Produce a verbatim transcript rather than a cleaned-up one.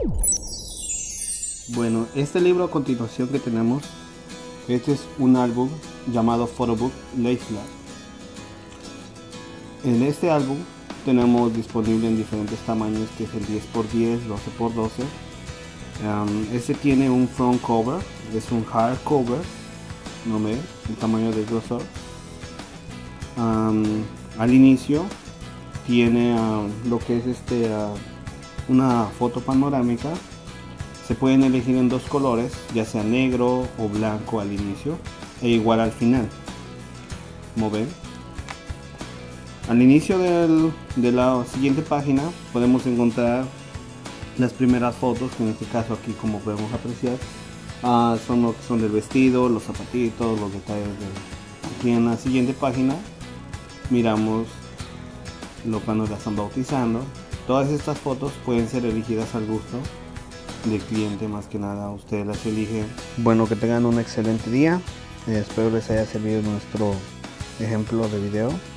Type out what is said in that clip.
Bueno, este libro a continuación que tenemos, este es un álbum llamado Photobook Leifland. En este álbum tenemos disponible en diferentes tamaños, que es el diez por diez, doce por doce. Um, este tiene un front cover, es un hardcover, no ve el tamaño del grosor. Um, al inicio tiene uh, lo que es este uh, una foto panorámica. Se pueden elegir en dos colores, ya sea negro o blanco al inicio e igual al final. Como ven, al inicio del, de la siguiente página podemos encontrar las primeras fotos, que en este caso aquí, como podemos apreciar, uh, son lo que son del vestido, los zapatitos, los detalles de... Aquí en la siguiente página miramos lo cuando la están bautizando. Todas estas fotos pueden ser elegidas al gusto del cliente, más que nada ustedes las eligen. Bueno, que tengan un excelente día. Espero les haya servido nuestro ejemplo de video.